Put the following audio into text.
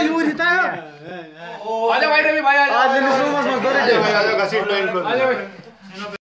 यूं जीता है। आजा भाई रवि भाई आजा। आज दिन शुरू मत दो रे भाई, आजा घसीट लो इनको। आजा भाई।